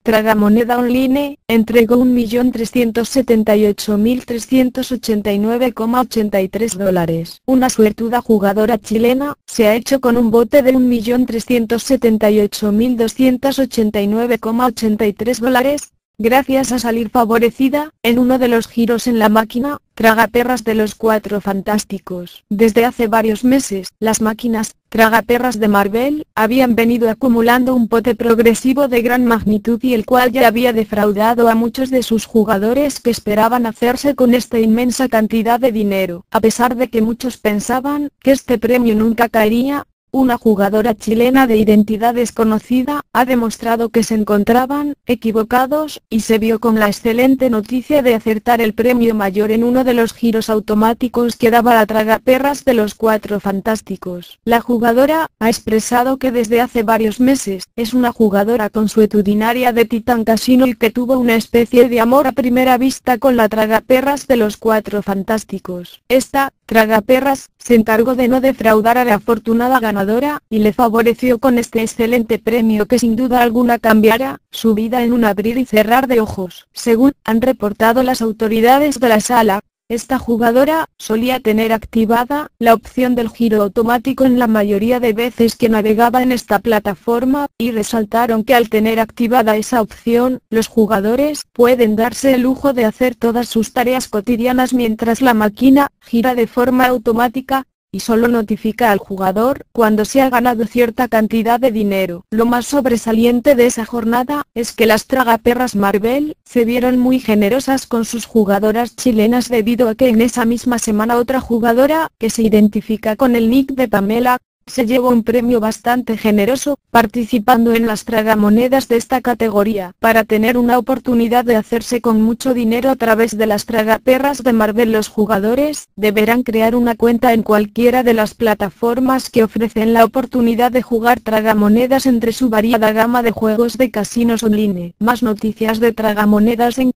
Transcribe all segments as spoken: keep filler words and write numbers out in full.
Tragamoneda Online entregó un millón trescientos setenta y ocho mil trescientos ochenta y nueve coma ochenta y tres dólares. Una suertuda jugadora chilena se ha hecho con un bote de un millón trescientos setenta y ocho mil doscientos ochenta y nueve coma ochenta y tres dólares, gracias a salir favorecida en uno de los giros en la máquina tragaperras de los Cuatro Fantásticos. Desde hace varios meses, las máquinas tragaperras de Marvel habían venido acumulando un pote progresivo de gran magnitud y el cual ya había defraudado a muchos de sus jugadores que esperaban hacerse con esta inmensa cantidad de dinero. A pesar de que muchos pensaban que este premio nunca caería, una jugadora chilena de identidad desconocida ha demostrado que se encontraban equivocados y se vio con la excelente noticia de acertar el premio mayor en uno de los giros automáticos que daba la tragaperras de los Cuatro Fantásticos. La jugadora ha expresado que desde hace varios meses es una jugadora consuetudinaria de Titan Casino y que tuvo una especie de amor a primera vista con la tragaperras de los Cuatro Fantásticos. Esta tragaperras se encargó de no defraudar a la afortunada ganadora y le favoreció con este excelente premio que sin duda alguna cambiará su vida en un abrir y cerrar de ojos. Según han reportado las autoridades de la sala, esta jugadora solía tener activada la opción del giro automático en la mayoría de veces que navegaba en esta plataforma, y resaltaron que al tener activada esa opción, los jugadores pueden darse el lujo de hacer todas sus tareas cotidianas mientras la máquina gira de forma automática, y solo notifica al jugador cuando se ha ganado cierta cantidad de dinero. Lo más sobresaliente de esa jornada es que las tragaperras Marvel se vieron muy generosas con sus jugadoras chilenas debido a que en esa misma semana otra jugadora, que se identifica con el nick de Pamela, se llevó un premio bastante generoso, participando en las tragamonedas de esta categoría. Para tener una oportunidad de hacerse con mucho dinero a través de las tragaperras de Marvel, los jugadores deberán crear una cuenta en cualquiera de las plataformas que ofrecen la oportunidad de jugar tragamonedas entre su variada gama de juegos de casinos online. Más noticias de tragamonedas en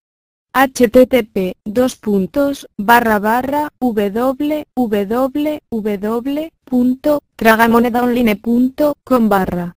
http dos puntos barra barra www punto tragamonedaonline punto com barra